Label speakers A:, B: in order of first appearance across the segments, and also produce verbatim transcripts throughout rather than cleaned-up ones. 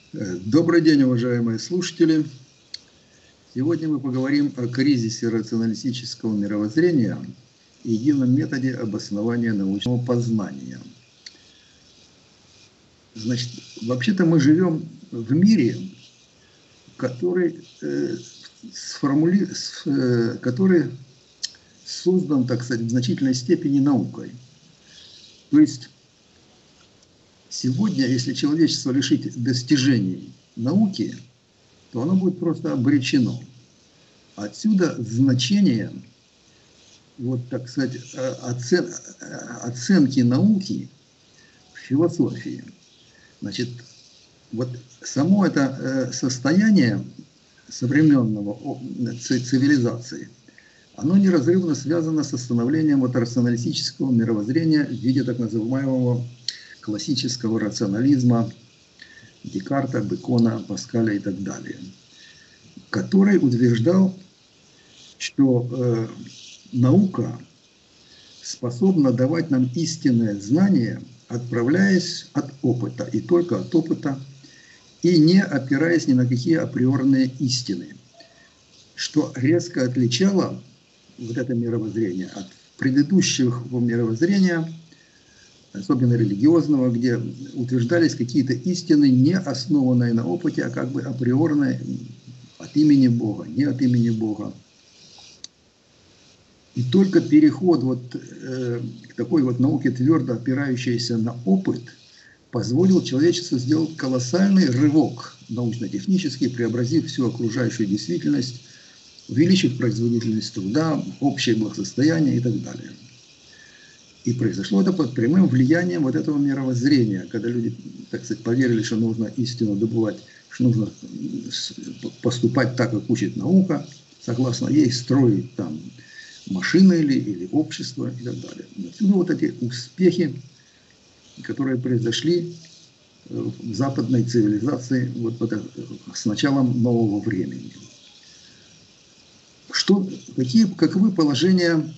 A: Добрый день, уважаемые слушатели. Сегодня мы поговорим о кризисе рационалистического мировоззрения и едином методе обоснования научного познания. Значит, вообще-то мы живем в мире, который, э, сформули... э, который создан, так сказать, в значительной степени наукой. То есть сегодня, если человечество лишить достижений науки, то оно будет просто обречено. Отсюда значение, вот, так сказать, оцен... оценки науки в философии. Значит, вот само это состояние современного цивилизации, оно неразрывно связано с становлением вот рационалистического мировоззрения в виде так называемого классического рационализма Декарта, Бекона, Паскаля и так далее, который утверждал, что э, наука способна давать нам истинное знание, отправляясь от опыта, и только от опыта, и не опираясь ни на какие априорные истины, что резко отличало вот это мировоззрение от предыдущих мировоззрения, особенно религиозного, где утверждались какие-то истины, не основанные на опыте, а как бы априорные от имени Бога, не от имени Бога. И только переход вот, э, к такой вот науке, твердо опирающейся на опыт, позволил человечеству сделать колоссальный рывок научно-технический, преобразив всю окружающую действительность, увеличив производительность труда, общее благосостояние и так далее. И произошло это под прямым влиянием вот этого мировоззрения, когда люди, так сказать, поверили, что нужно истину добывать, что нужно поступать так, как учит наука, согласно ей строить там машины или, или общество и так далее. Отсюда вот эти успехи, которые произошли в западной цивилизации вот это, с началом нового времени. Что, какие, каковы положения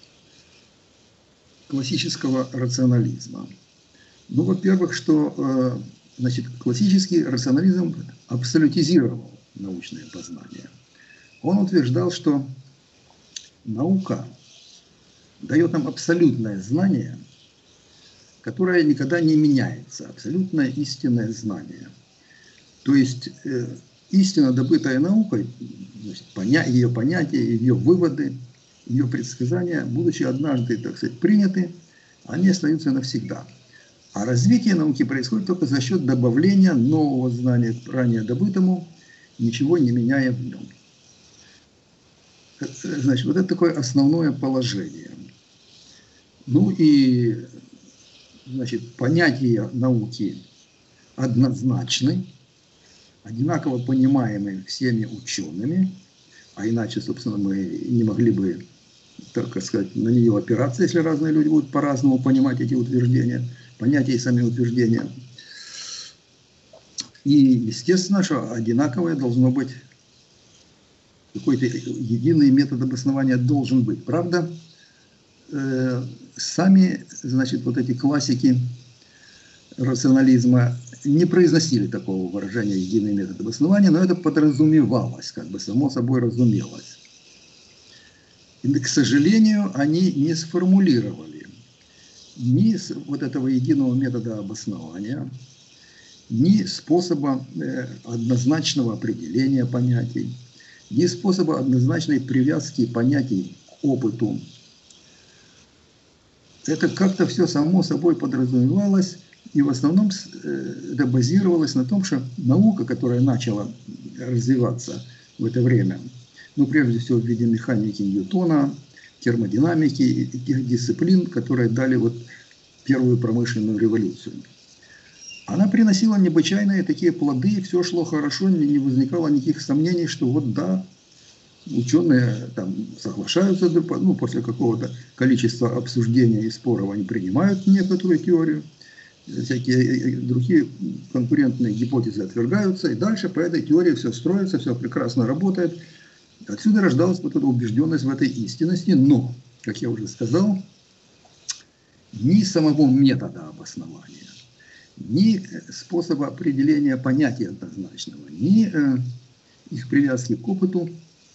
A: классического рационализма? Ну, во-первых, что значит, классический рационализм абсолютизировал научное познание. Он утверждал, что наука дает нам абсолютное знание, которое никогда не меняется, абсолютное истинное знание. То есть э, истина, добытая наукой, значит, поня ее понятия, ее выводы, ее предсказания, будучи однажды, так сказать, приняты, они остаются навсегда. А развитие науки происходит только за счет добавления нового знания к ранее добытому, ничего не меняя в нем. Значит, вот это такое основное положение. Ну и, значит, понятия науки однозначны, одинаково понимаемы всеми учеными, а иначе, собственно, мы не могли бы, так сказать, на нее опираться, если разные люди будут по-разному понимать эти утверждения, понятия и сами утверждения. И, естественно, что одинаковое должно быть, какой-то единый метод обоснования должен быть. Правда, э, сами, значит, вот эти классики рационализма не произносили такого выражения «единый метод обоснования», но это подразумевалось, как бы само собой разумелось. И, к сожалению, они не сформулировали ни вот этого единого метода обоснования, ни способа э, однозначного определения понятий, ни способа однозначной привязки понятий к опыту. Это как-то все само собой подразумевалось, и в основном это базировалось на том, что наука, которая начала развиваться в это время, ну, прежде всего в виде механики Ньютона, термодинамики и тех дисциплин, которые дали вот первую промышленную революцию, она приносила необычайные такие плоды, и все шло хорошо, не возникало никаких сомнений, что вот да, ученые там соглашаются, ну, после какого-то количества обсуждений и споров они принимают некоторую теорию, всякие другие конкурентные гипотезы отвергаются, и дальше по этой теории все строится, все прекрасно работает. Отсюда рождалась вот эта убежденность в этой истинности, но, как я уже сказал, ни самого метода обоснования, ни способа определения понятия однозначного, ни э, их привязки к опыту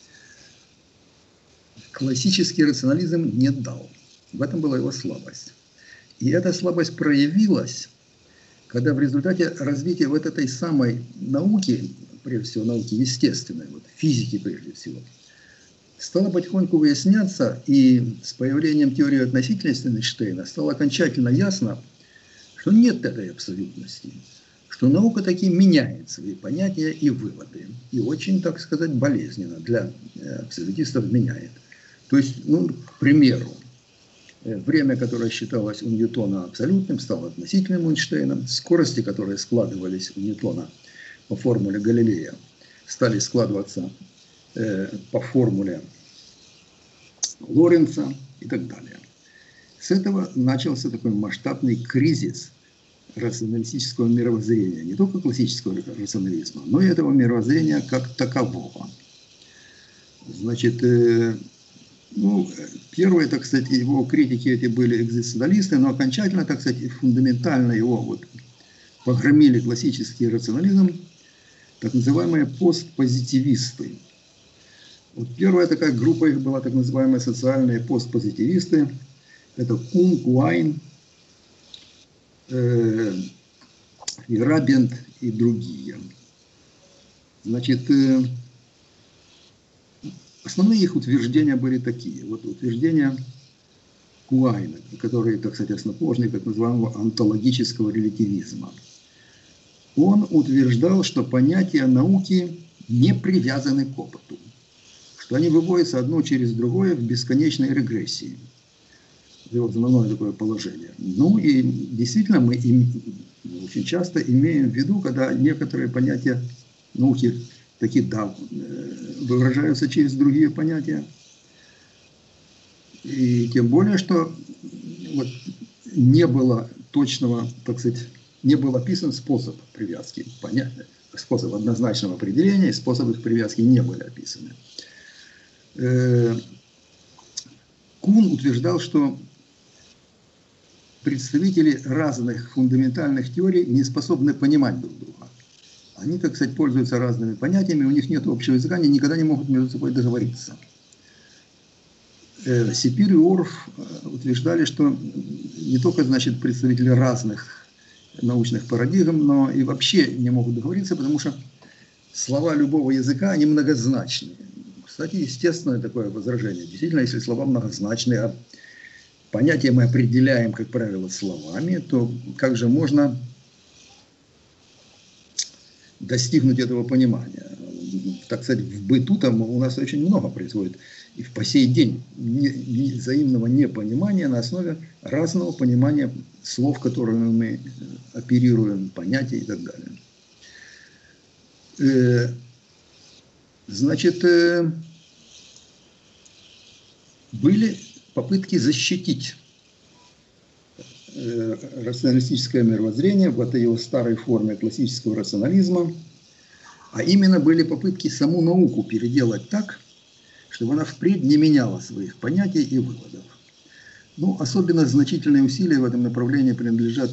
A: классический рационализм не дал. В этом была его слабость. И эта слабость проявилась, когда в результате развития вот этой самой науки, прежде всего науки естественной, вот физики прежде всего, стало потихоньку выясняться, и с появлением теории относительности Эйнштейна стало окончательно ясно, что нет этой абсолютности, что наука таки меняет свои понятия и выводы, и очень, так сказать, болезненно для абсолютистов меняет. То есть, ну, к примеру, время, которое считалось у Ньютона абсолютным, стало относительным у Эйнштейна, скорости, которые складывались у Ньютона по формуле Галилея, стали складываться э, по формуле Лоренца и так далее. С этого начался такой масштабный кризис рационалистического мировоззрения, не только классического рационализма, но и этого мировоззрения как такового. Значит, э, ну, первые, так сказать, его критики эти были экзистенциалисты, но окончательно, так сказать, фундаментально его вот погромили классический рационализм, так называемые постпозитивисты. Вот первая такая группа их была так называемые социальные постпозитивисты. Это Кун, Куайн, э, Фейерабенд и другие. Значит, э, основные их утверждения были такие. Вот утверждения Куайна, который, так сказать, основоположник так называемого онтологического релятивизма. Он утверждал, что понятия науки не привязаны к опыту, что они выводятся одно через другое в бесконечной регрессии. Это вот основное такое положение. Ну и действительно мы им, очень часто имеем в виду, когда некоторые понятия науки такие, да, выражаются через другие понятия. И тем более, что вот не было точного, так сказать, не был описан способ привязки. Понятно? Способ однозначного определения и способ их привязки не были описаны. Кун утверждал, что представители разных фундаментальных теорий не способны понимать друг друга. Они, так сказать, пользуются разными понятиями, у них нет общего языка, они никогда не могут между собой договориться. Сипир и Орф утверждали, что не только, значит, представители разных научных парадигм, но и вообще не могут договориться, потому что слова любого языка, они многозначные. Кстати, естественное такое возражение. Действительно, если слова многозначные, а понятия мы определяем, как правило, словами, то как же можно достигнуть этого понимания? Так сказать, в быту там у нас очень много происходит. И по сей день не, не, взаимного непонимания на основе разного понимания слов, которыми мы оперируем, понятий и так далее. Э, значит, э, были попытки защитить э, рационалистическое мировоззрение в этой его старой форме классического рационализма, а именно были попытки саму науку переделать так, чтобы она впредь не меняла своих понятий и выводов. Ну, особенно значительные усилия в этом направлении принадлежат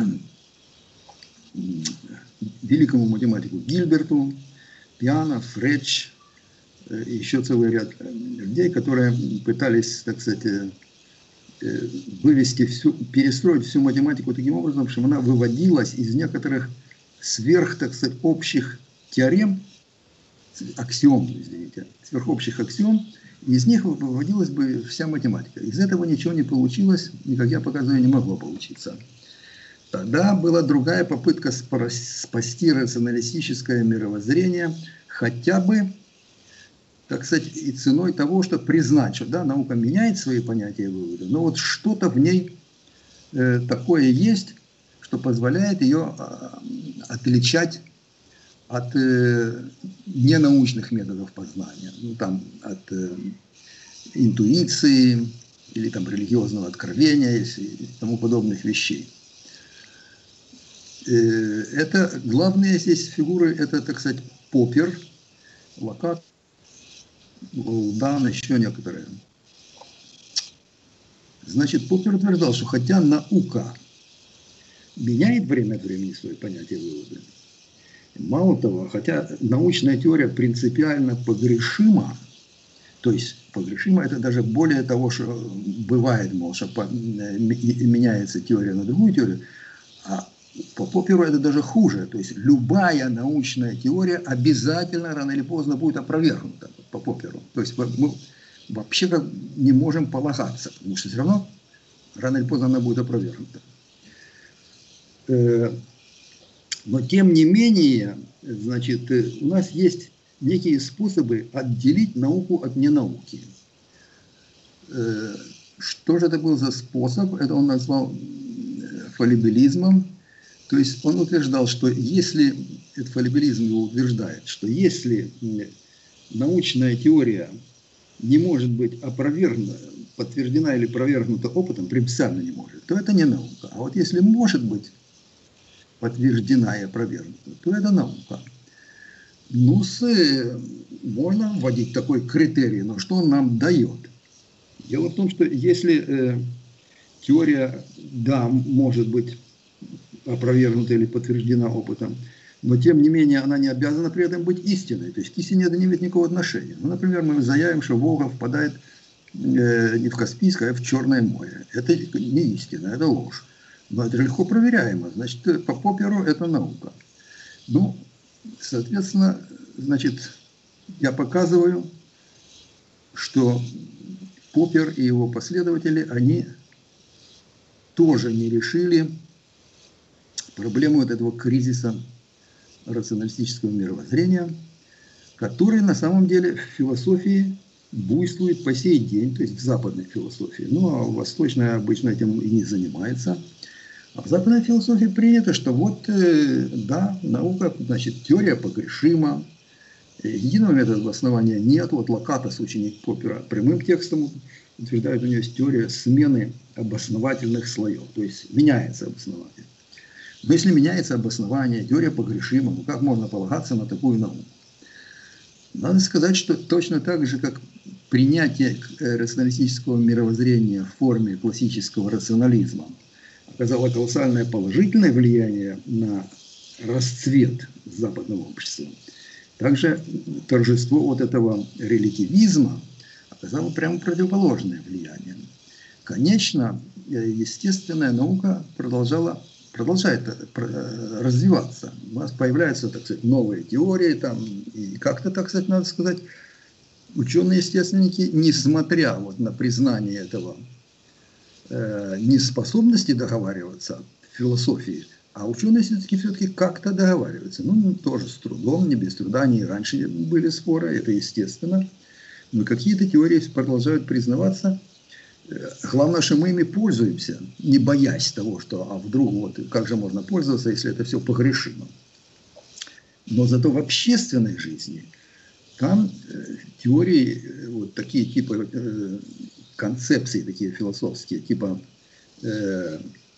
A: великому математику Гильберту, Пиано, Фредж, и еще целый ряд людей, которые пытались, так сказать, вывести всю, перестроить всю математику таким образом, чтобы она выводилась из некоторых сверх, так сказать, общих теорем, аксиом, извините, сверхобщих аксиом, и из них выводилась бы вся математика. Из этого ничего не получилось, и, как я показываю, не могло получиться. Тогда была другая попытка спасти рационалистическое мировоззрение, хотя бы, так сказать, и ценой того, что признать, что да, наука меняет свои понятия и выводы, но вот что-то в ней э, такое есть, что позволяет ее э, отличать от э, ненаучных методов познания, ну, там, от э, интуиции или там, религиозного откровения и тому подобных вещей. Э, это главные здесь фигуры, это, так сказать, Поппер, Локат, Голдан, еще некоторые. Значит, Поппер утверждал, что хотя наука меняет время от времени свои понятия и выводы. Мало того, хотя научная теория принципиально погрешима, то есть погрешима это даже более того, что бывает, мол, что меняется теория на другую теорию, а по Попперу это даже хуже. То есть любая научная теория обязательно рано или поздно будет опровергнута по Попперу. То есть мы вообще как не можем полагаться, потому что все равно рано или поздно она будет опровергнута. Но тем не менее, значит, у нас есть некие способы отделить науку от ненауки. Что же это был за способ? Это он назвал фаллибилизмом. То есть он утверждал, что если, этот фаллибилизм его утверждает, что если научная теория не может быть опровергнута, подтверждена или опровергнута опытом, принципиально не может, то это не наука. А вот если может быть подтверждена и опровергнута, то это наука. Ну, с, можно вводить такой критерий, но что он нам дает? Дело в том, что если э, теория, да, может быть опровергнута или подтверждена опытом, но тем не менее она не обязана при этом быть истиной. То есть к истине это не имеет никакого отношения. Ну, например, мы заявим, что Волга впадает э, не в Каспийское, а в Черное море. Это не истина, это ложь. Но это легко проверяемо. Значит, по Попперу это наука. Ну, соответственно, значит, я показываю, что Поппер и его последователи, они тоже не решили проблему вот этого кризиса рационалистического мировоззрения, который на самом деле в философии буйствует по сей день, то есть в западной философии. Ну, а восточная обычно этим и не занимается. А в западной философии принято, что вот, э, да, наука, значит, теория погрешима, единого метода обоснования нет. Вот Лакатос, ученик Поппера, прямым текстом утверждает, у него есть теория смены обосновательных слоев, то есть меняется обоснование. Но если меняется обоснование, теория погрешима, ну как можно полагаться на такую науку? Надо сказать, что точно так же, как принятие рационалистического мировоззрения в форме классического рационализма оказало колоссальное положительное влияние на расцвет западного общества, также торжество вот этого релятивизма оказало прямо противоположное влияние. Конечно, естественная наука продолжала, продолжает развиваться. У нас появляются, так сказать, новые теории, там, и как-то, так сказать, надо сказать, ученые-естественники, несмотря вот на признание этого э, неспособности договариваться в философии, а ученые все-таки все-таки как-то договариваются. Ну, тоже с трудом, не без труда, они и раньше были споры, это естественно. Но какие-то теории продолжают признаваться. Главное, что мы ими пользуемся, не боясь того, что а вдруг вот как же можно пользоваться, если это все погрешимо. Но зато в общественной жизни там э, теории, э, вот такие типа э, концепции, такие философские, типа э,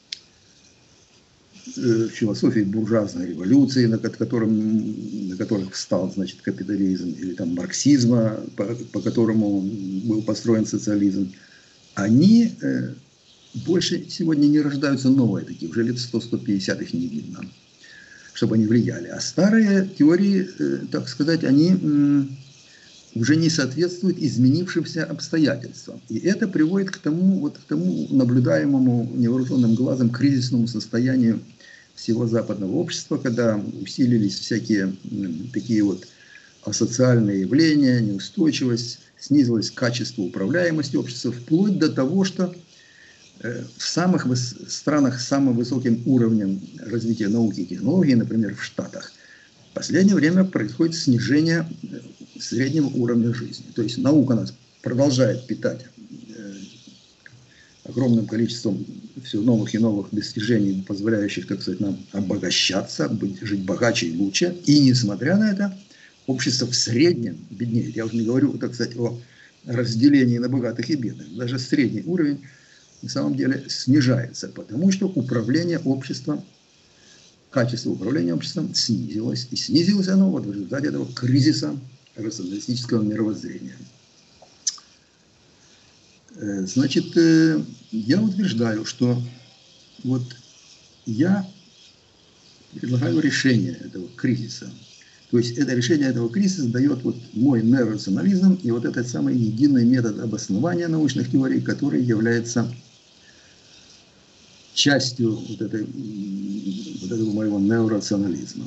A: э, философии буржуазной революции, на, котором, на которых встал, значит, капитализм, или там марксизма, по, по которому был построен социализм, они э, больше сегодня не рождаются новые такие, уже лет сто — сто пятьдесят их не видно, чтобы они влияли. А старые теории, э, так сказать, они э, уже не соответствуют изменившимся обстоятельствам. И это приводит к тому, вот, к тому наблюдаемому невооруженным глазом кризисному состоянию всего западного общества, когда усилились всякие э, такие вот асоциальные явления, неустойчивость, снизилось качество управляемости общества, вплоть до того, что в самых странах с самым высоким уровнем развития науки и технологий, например, в Штатах, в последнее время происходит снижение среднего уровня жизни. То есть наука нас продолжает питать огромным количеством все новых и новых достижений, позволяющих, так сказать, нам обогащаться, быть, жить богаче и лучше. И несмотря на это, общество в среднем беднеет. Я уже не говорю, так сказать, о разделении на богатых и бедных. Даже средний уровень на самом деле снижается, потому что управление обществом, качество управления обществом снизилось. И снизилось оно вот в результате этого кризиса рационалистического мировоззрения. Значит, я утверждаю, что вот я предлагаю решение этого кризиса. То есть это решение этого кризиса дает вот мой неорационализм и вот этот самый единый метод обоснования научных теорий, который является частью вот, этой, вот этого моего неорационализма.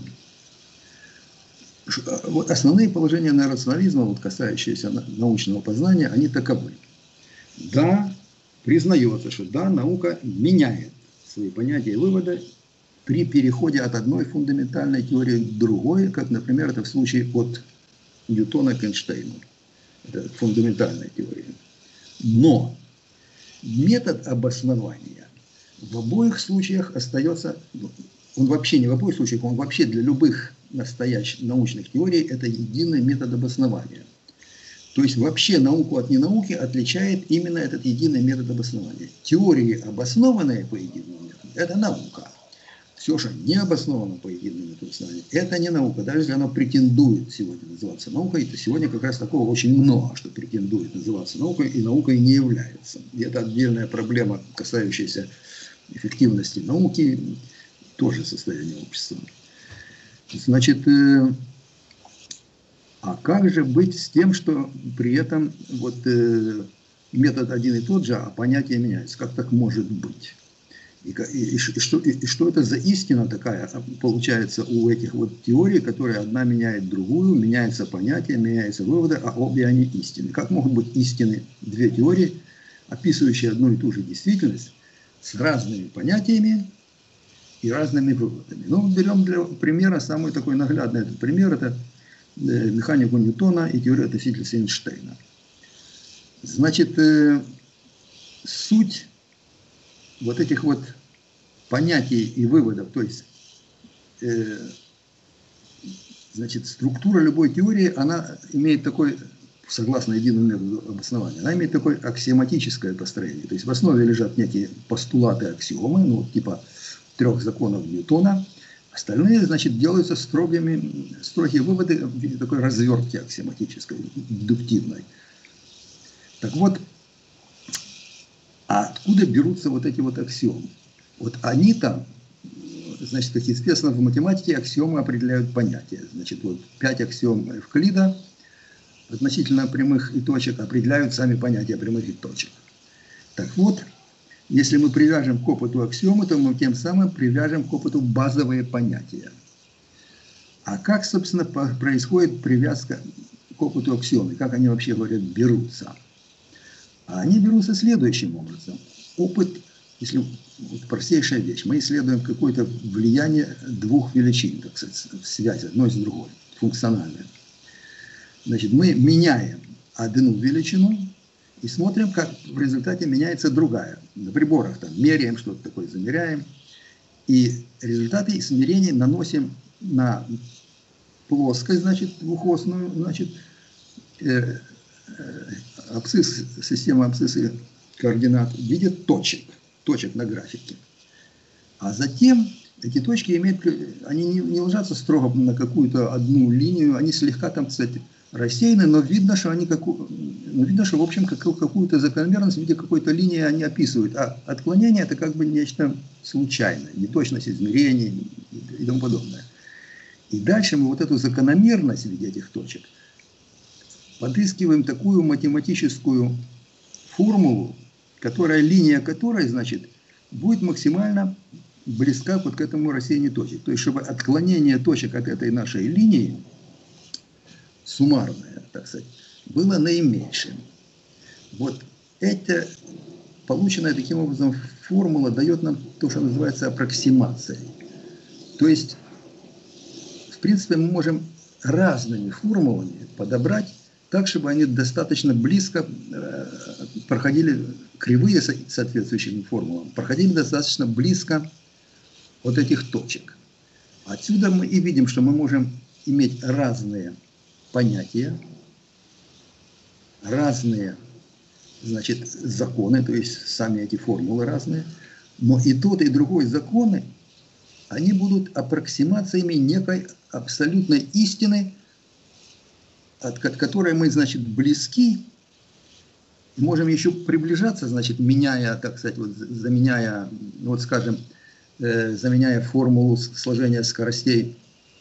A: Вот основные положения неорационализма, вот касающиеся научного познания, они таковы. Да, признается, что да, наука меняет свои понятия и выводы при переходе от одной фундаментальной теории к другой, как, например, это в случае от Ньютона к Эйнштейну. Это фундаментальная теория. Но метод обоснования в обоих случаях остается, он вообще не в обоих случаях, он вообще для любых настоящих научных теорий это единый метод обоснования. То есть вообще науку от ненауки отличает именно этот единый метод обоснования. Теории, обоснованные по единому методу, это наука. Все, что не обосновано по единому методу обоснования, это не наука. Даже если оно претендует сегодня называться наукой, то сегодня как раз такого очень много, что претендует называться наукой, и наукой не является. И это отдельная проблема, касающаяся эффективности науки, тоже состояние общества. Значит, э, а как же быть с тем, что при этом вот, э, метод один и тот же, а понятия меняются? Как так может быть? И, и, и, и, что, и, и что это за истина такая получается у этих вот теорий, которые одна меняет другую, меняется понятие, меняются выводы, а обе они истины? Как могут быть истины две теории, описывающие одну и ту же действительность, с разными понятиями и разными выводами? Ну, берем для примера самый такой наглядный этот пример, это механику Ньютона и теорию относительности Эйнштейна. Значит, э, суть вот этих вот понятий и выводов, то есть, э, значит, структура любой теории, она имеет такой, согласно единому методу обоснования, она имеет такое аксиоматическое построение. То есть в основе лежат некие постулаты, аксиомы, ну, типа трех законов Ньютона. Остальные, значит, делаются строгими, строгие выводы в виде такой развертки аксиоматической, дедуктивной. Так вот, а откуда берутся вот эти вот аксиомы? Вот они-то, значит, как известно, в математике аксиомы определяют понятия. Значит, вот пять аксиом Эвклида относительно прямых и точек определяют сами понятия прямых и точек. Так вот, если мы привяжем к опыту аксиомы, то мы тем самым привяжем к опыту базовые понятия. А как, собственно, происходит привязка к опыту аксиомы? Как они вообще, говорят, берутся? А они берутся следующим образом. Опыт, если вот простейшая вещь, мы исследуем какое-то влияние двух величин, так сказать, связь одной с другой, функциональная. Значит, мы меняем одну величину и смотрим, как в результате меняется другая. На приборах там меряем, что-то такое замеряем. И результаты измерений наносим на плоскость, значит, двухосную, значит, э, э, абсцисс, система абсциссы координат в виде точек, точек на графике. А затем эти точки имеют, они не, не ложатся строго на какую-то одну линию, они слегка там, кстати, рассеяны, но видно, что они каку, ну, видно, что в общем как, какую-то закономерность в виде какой-то линии они описывают. А отклонение это как бы нечто случайное, неточность измерений и тому подобное. И дальше мы вот эту закономерность в виде этих точек подыскиваем такую математическую формулу, которая, линия которой, значит, будет максимально близка вот к этому рассеянию точек. То есть, чтобы отклонение точек от этой нашей линии, суммарное, так сказать, было наименьшим. Вот эта полученная таким образом формула дает нам то, что называется аппроксимацией. То есть, в принципе, мы можем разными формулами подобрать так, чтобы они достаточно близко э, проходили, кривые соответствующим формулам, проходили достаточно близко от этих точек. Отсюда мы и видим, что мы можем иметь разные понятия, разные, значит, законы, то есть сами эти формулы разные, но и тот, и другой законы, они будут аппроксимациями некой абсолютной истины, от которой мы, значит, близки, можем еще приближаться, значит, меняя, так сказать, вот, заменяя, вот, скажем, э, заменяя формулу сложения скоростей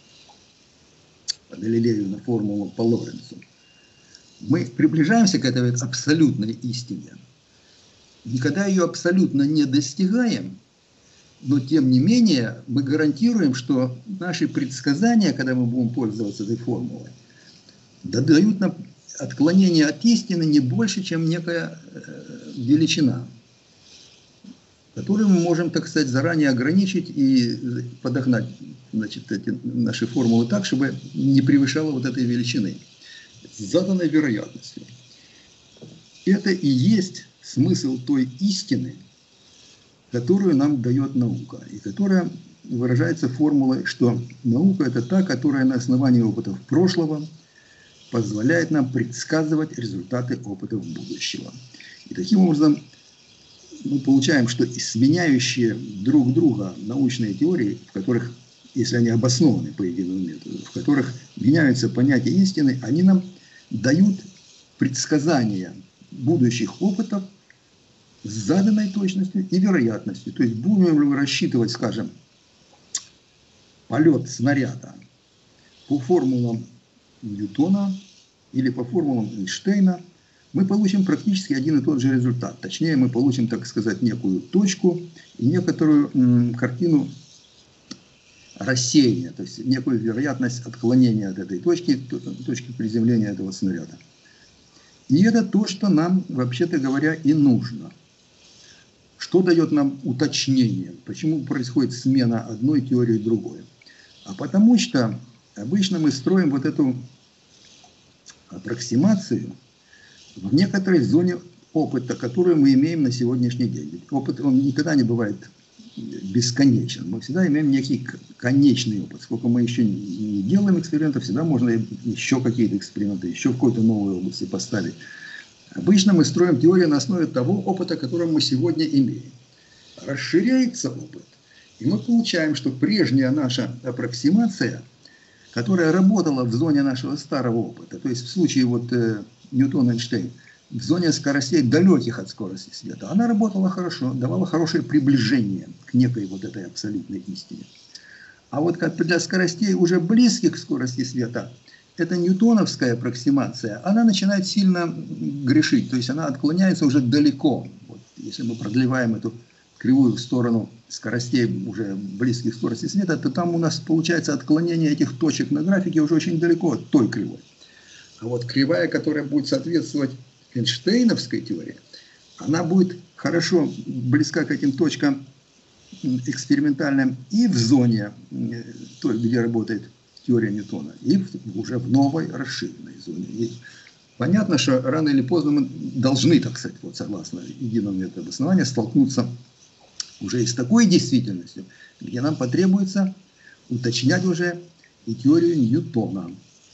A: по Галилею на формулу по Лоренцу, мы приближаемся к этой абсолютной истине. Никогда ее абсолютно не достигаем, но тем не менее мы гарантируем, что наши предсказания, когда мы будем пользоваться этой формулой, дают нам отклонение от истины не больше, чем некая величина, которую мы можем, так сказать, заранее ограничить и подогнать, значит, эти наши формулы так, чтобы не превышало вот этой величины с заданной вероятностью. Это и есть смысл той истины, которую нам дает наука, и которая выражается формулой, что наука – это та, которая на основании опытов прошлого позволяет нам предсказывать результаты опытов будущего. И таким образом мы получаем, что сменяющие друг друга научные теории, в которых, если они обоснованы по единому методу, в которых меняются понятия истины, они нам дают предсказания будущих опытов с заданной точностью и вероятностью. То есть будем ли мы рассчитывать, скажем, полет снаряда по формулам Ньютона или по формулам Эйнштейна, мы получим практически один и тот же результат. Точнее, мы получим, так сказать, некую точку и некоторую м, картину рассеяния, то есть некую вероятность отклонения от этой точки, точки приземления этого снаряда. И это то, что нам, вообще-то говоря, и нужно. Что дает нам уточнение? Почему происходит смена одной теории другой? А потому что обычно мы строим вот эту аппроксимацию в некоторой зоне опыта, которую мы имеем на сегодняшний день. Ведь опыт, он никогда не бывает бесконечен. Мы всегда имеем некий конечный опыт. Сколько мы еще не делаем экспериментов, всегда можно еще какие-то эксперименты, еще в какой-то новой области поставить. Обычно мы строим теорию на основе того опыта, который мы сегодня имеем. Расширяется опыт, и мы получаем, что прежняя наша аппроксимация, которая работала в зоне нашего старого опыта, то есть в случае вот э, Ньютон-Эйнштейн, в зоне скоростей далеких от скорости света, она работала хорошо, давала хорошее приближение к некой вот этой абсолютной истине. А вот как для скоростей уже близких к скорости света, эта ньютоновская аппроксимация, она начинает сильно грешить, то есть она отклоняется уже далеко. Вот, если мы продлеваем эту кривую в сторону скоростей уже близких к скорости света, то там у нас получается отклонение этих точек на графике уже очень далеко от той кривой. А вот кривая, которая будет соответствовать Эйнштейновской теории, она будет хорошо близка к этим точкам экспериментальным и в зоне, той, где работает теория Ньютона, и уже в новой расширенной зоне. И понятно, что рано или поздно мы должны, так сказать, вот согласно единому методу обоснования, столкнуться уже и с такой действительностью, где нам потребуется уточнять уже и теорию Ньютона.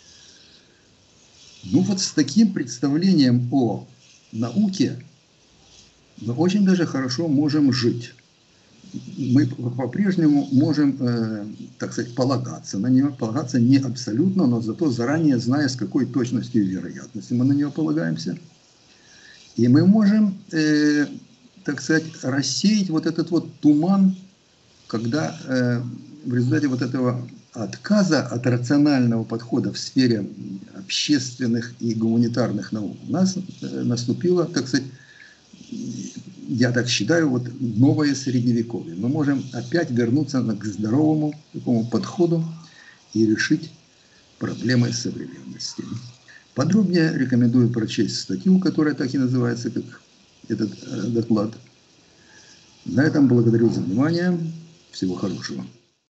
A: Ну вот с таким представлением о науке мы очень даже хорошо можем жить. Мы по-прежнему можем, э, так сказать, полагаться на нее, полагаться не абсолютно, но зато заранее зная, с какой точностью и вероятностью мы на нее полагаемся. И мы можем, э, так сказать, рассеять вот этот вот туман, когда э, в результате вот этого отказа от рационального подхода в сфере общественных и гуманитарных наук у нас э, наступило, так сказать, я так считаю, вот новое средневековье. Мы можем опять вернуться к здоровому такому подходу и решить проблемы современности. Подробнее рекомендую прочесть статью, которая так и называется, как этот доклад. На этом благодарю за внимание. Всего хорошего.